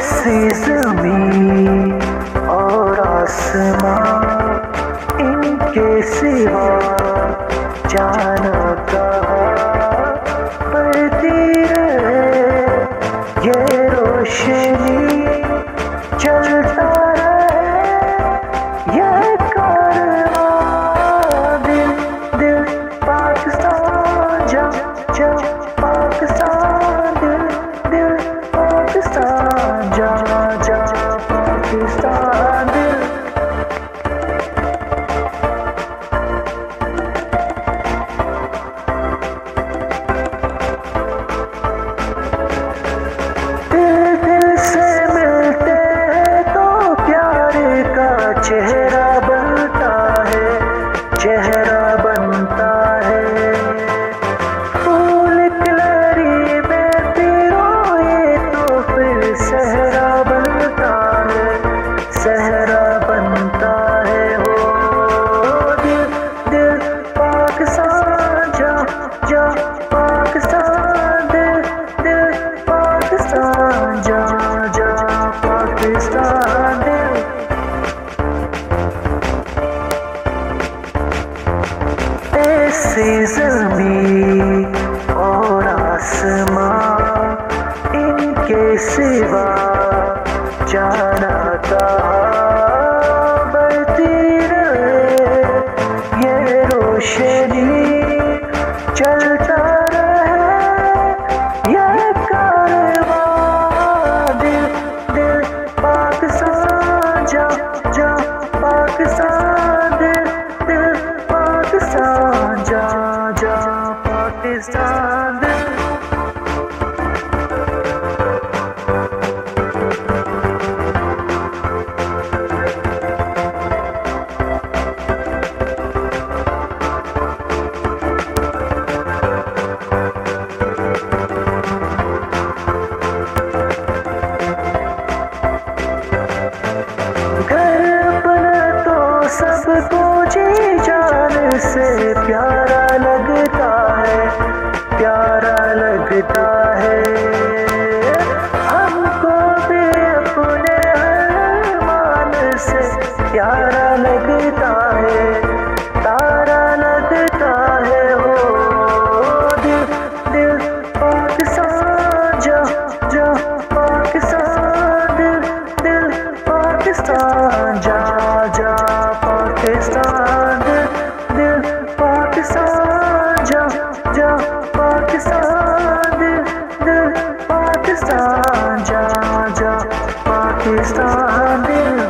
ऐसी ज़मीं और आसमां, इनके सिवा जाना कहाँ। बढ़ती रहे ये रोशनी, चलता रहे ये कारवां। दिल दिल पाकिस्तान जा जा, पाकिस्तान दिल दिल पाकिस्तान जा जा, पाकिस्तान दिल। दिल दिल से मिलते हैं तो प्यार का चेहरा बनता है, चेहरा बनता है। फूल कलरी में पिरोए तो फिर सहरा बनता है, सहरा बनता है। हो दिल दिल पाकिस्तान जा जा, पाकिस्तान दिल दिल पाकिस्तान जा जा, पाकिस्तान दिल। ऐसी ज़मीं और आसमां, इनके सिवा जाना कहाँ। बढ़ती रहे ये रोशनी, चलता रहे ये कारवां। दिल दिल पाकिस्तान जा जा, पाकिस्तान दिल दिल पाकिस्तान जा जा, पाकिस्तान दिल। सबको जी जान से प्यारा लगता है, प्यारा लगता है। हमको भी अपने अरमान से प्यारा लगता है, तारा लगता है। हो दिल दिल पाकिस्तान जा जा, पाकिस्तान दिल दिल पाकिस्तान जा जा, पाकिस्तान दिल दिल पाकिस्तान जा जा, पाकिस्तान दिल दिल पाकिस्तान जा जा, पाकिस्तान दिल।